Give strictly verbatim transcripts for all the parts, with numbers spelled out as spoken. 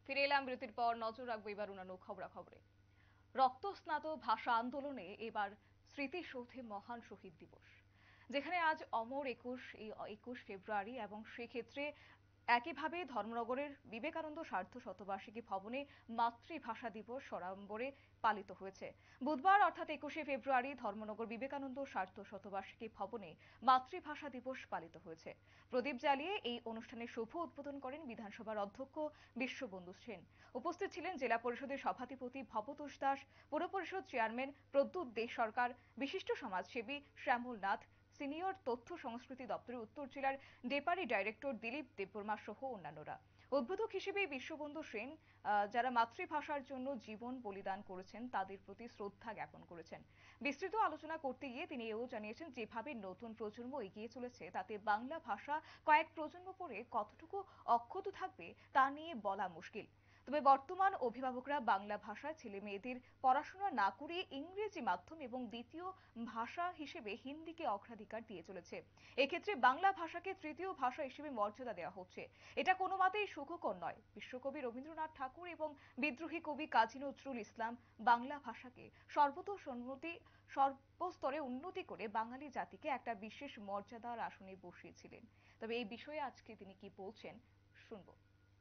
ফিরে এলাম বিরতির পর। নজর রাখবো এবার অন্যান্য খবরাখবরে। রক্তস্নাত ভাষা আন্দোলনে এবার স্মৃতিসৌধে মহান শহীদ দিবস, যেখানে আজ অমর একুশ এই একুশ ফেব্রুয়ারি এবং সেক্ষেত্রে একইভাবে ধর্মনগরের বিবেকানন্দ সার্ধ শতবার্ষিকী ভবনে মাতৃভাষা দিবস সড়ম্বরে পালিত হয়েছে। বুধবার অর্থাৎ একুশে ফেব্রুয়ারি ধর্মনগর বিবেকানন্দ সার্ধ শতবার্ষিকী ভবনে মাতৃভাষা দিবস পালিত হয়েছে। প্রদীপ জ্বালিয়ে এই অনুষ্ঠানের শুভ উদ্বোধন করেন বিধানসভার অধ্যক্ষ বিশ্ববন্ধু সেন। উপস্থিত ছিলেন জেলা পরিষদের সভাধিপতি ভবতোষ দাস, পৌর পরিষদ চেয়ারম্যান প্রদ্যুৎ দে সরকার, বিশিষ্ট সমাজসেবী শ্যামল নাথ, সিনিয়র তথ্য সংস্কৃতি দপ্তরের উত্তর জেলার ডেপুটি ডাইরেক্টর দিলীপ দেববর্মা সহ অন্যান্যরা। উদ্বোধক হিসেবে বিশ্ববন্ধু সেন যারা মাতৃভাষার জন্য জীবন বলিদান করেছেন তাদের প্রতি শ্রদ্ধা জ্ঞাপন করেছেন। বিস্তৃত আলোচনা করতে গিয়ে তিনি এও জানিয়েছেন, যেভাবে নতুন প্রজন্ম এগিয়ে চলেছে তাতে বাংলা ভাষা কয়েক প্রজন্ম পরে কতটুকু অক্ষত থাকবে তা নিয়ে বলা মুশকিল। তবে বর্তমান অভিভাবকরা বাংলা ভাষায় ছেলে মেয়েদের পড়াশোনা না করিয়ে ইংরেজি মাধ্যম এবং দ্বিতীয় ভাষা হিসেবে হিন্দিকে অগ্রাধিকার দিয়ে চলেছে। এক্ষেত্রে বাংলা ভাষাকে তৃতীয় ভাষা হিসেবে মর্যাদা দেওয়া হচ্ছে, এটা কোনো মতেই সুখকর নয়। বিশ্বকবি রবীন্দ্রনাথ ঠাকুর এবং বিদ্রোহী কবি কাজী নজরুল ইসলাম বাংলা ভাষাকে সর্বতোন্নতি সর্বস্তরে উন্নতি করে বাঙালি জাতিকে একটা বিশেষ মর্যাদার আসনে বসিয়েছিলেন। তবে এই বিষয়ে আজকে তিনি কি বলছেন শুনবো।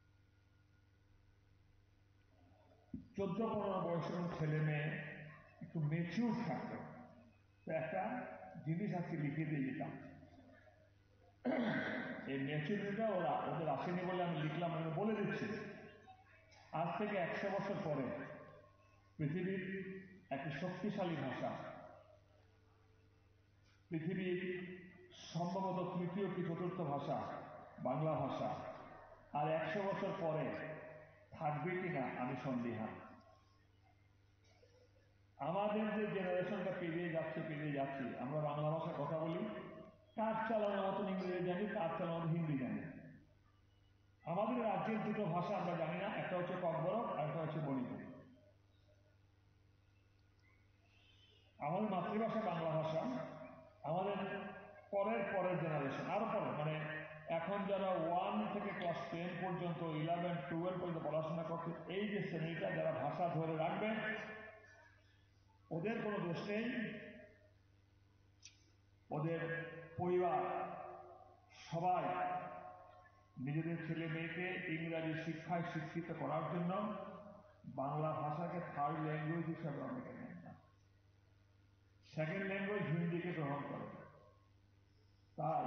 চোদ্দ পনেরো বয়সের ছেলে মেয়ে একটু মেচিউর থাকতো, তো একটা জিনিস আজকে লিখে দিয়ে যেতাম। এই মেচুরিটিটা ওরা ওদের আসেনি বলে আমি লিখলাম, আমি বলে দিচ্ছি। আজ থেকে একশো বছর পরে পৃথিবীর একটি শক্তিশালী ভাষা, পৃথিবীর সম্ভবত তৃতীয় কি চতুর্থ ভাষা বাংলা ভাষা, আর একশো বছর পরে থাকবে কিনা আমি সন্দিহান। আমাদের যে জেনারেশনটা পেরিয়ে যাচ্ছে পেরিয়ে যাচ্ছি আমরা বাংলা ভাষায় কথা বলি, কাজ চালানোর মতন ইংরেজি জানি, কাজ চালানোর হিন্দি জানি। আমাদের রাজ্যের দুটো ভাষা আমরা জানি না, একটা হচ্ছে ককবরক আর একটা হচ্ছে মণিপুর। আমাদের মাতৃভাষা বাংলা ভাষা। আমাদের পরের পরের জেনারেশন আরো পরে, মানে এখন যারা ওয়ান থেকে ক্লাস টেন পর্যন্ত ইলেভেন টুয়েলভ পর্যন্ত পড়াশোনা করছে, এই যে শ্রেণীটা যারা ভাষা ধরে রাখবে ওদের কোনো দোষ নেই। ওদের পরিবার সবাই নিজেদের ছেলে মেয়েকে ইংরাজি শিক্ষায় শিক্ষিত করার জন্য বাংলা ভাষাকে থার্ড ল্যাঙ্গুয়েজ হিসাবে অনেকে নেন না, সেকেন্ড ল্যাঙ্গুয়েজ হিন্দিকে গ্রহণ করে। তাই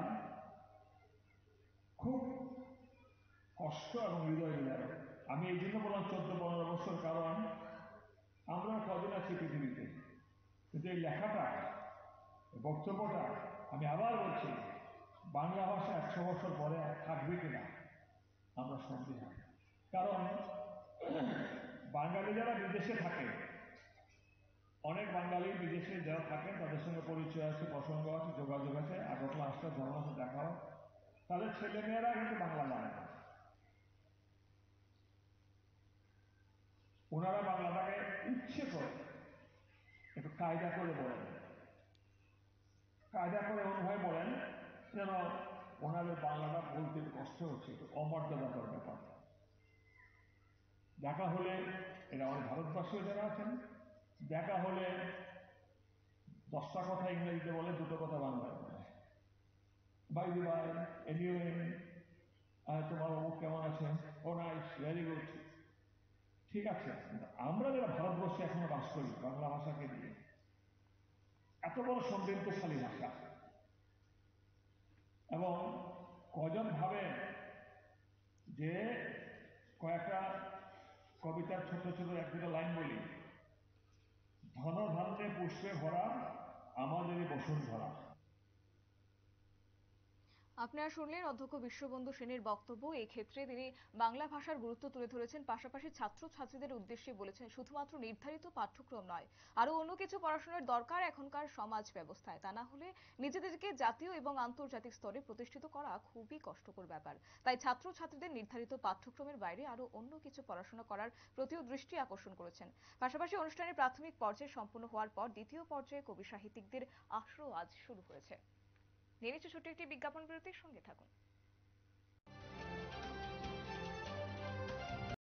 খুব কষ্ট এবং হৃদয় বিদারক। আমি এই জন্য বললাম চোদ্দ পনেরো বছর, কারণ আমরা কদিন আছি পৃথিবীতে, কিন্তু এই লেখাটা বক্তব্যটা আমি আবার বলছি, বাংলা ভাষা একশো বছর পরে থাকবে কিনা আমরা সন্দিহান। কারণ বাঙালি যারা বিদেশে থাকে, অনেক বাঙালি বিদেশে যারা থাকেন তাদের সঙ্গে পরিচয় আছে, প্রসঙ্গ আছে, যোগাযোগ আছে, আগরতলা আসতে ধর্ম দেখা হয়, তাদের ছেলে মেয়েরা কিন্তু বাংলা জানে না। ওনারা বাংলাটাকে ইচ্ছে করে একটু কায়দা করে বলেন, কায়দা করে অনুভব বলেন যেন ওনাদের বাংলাটা বলতে কষ্ট হচ্ছে, একটু অমর্যাদাকর ব্যাপার। দেখা হলে এরা আমাদের ভারতবর্ষীয় যারা আছেন, দেখা হলে দশটা কথা ইংরেজিতে বলে, দুটো কথা বাংলায় বলে। বাই দি বাই, এনিওয়ে, তোমার অমুক কেমন আছেন, ও নাইস, ভেরি গুড, ঠিক আছে। আমরা যারা ভারতবর্ষে এখনো বাস করি বাংলা ভাষাকে দিয়ে, এত বড় সমৃদ্ধশালী ভাষা, এবং কজন ভাবে যে কয়েকটা কবিতার ছোট ছোট এক দুটো লাইন বলি, ধন ধান্যে পুষ্পে ভরা আমাদের বসুন্ধরা। আপনারা শুনলেন অধ্যক্ষ বিশ্ববন্ধু সেনের বক্তব্য। এই ক্ষেত্রে তিনি বাংলা ভাষার গুরুত্ব তুলে ধরেছেন, পাশাপাশি ছাত্রছাত্রীদের উদ্দেশ্যে বলেছেন শুধুমাত্র নির্ধারিত পাঠ্যক্রম নয়, আরো অন্য কিছু পড়াশোনার দরকার এখনকার সমাজ ব্যবস্থায়। তা না হলে নিজেদেরকে জাতীয় এবং আন্তর্জাতিক স্তরে প্রতিষ্ঠিত করা খুবই কষ্টকর ব্যাপার। তাই ছাত্রছাত্রীদের নির্ধারিত পাঠ্যক্রমের বাইরে আরো অন্য কিছু পড়াশোনা করার প্রতিও দৃষ্টি আকর্ষণ করেছেন। পাশাপাশি অনুষ্ঠানের প্রাথমিক পর্যায়ে সম্পন্ন হওয়ার পর দ্বিতীয় পর্যায়ে কবি সাহিত্যিকদের আসরও আজ শুরু হয়েছে। নিয়ে নিচ্ছে ছোট্ট একটি বিজ্ঞাপন বিরতির সঙ্গে থাকুন।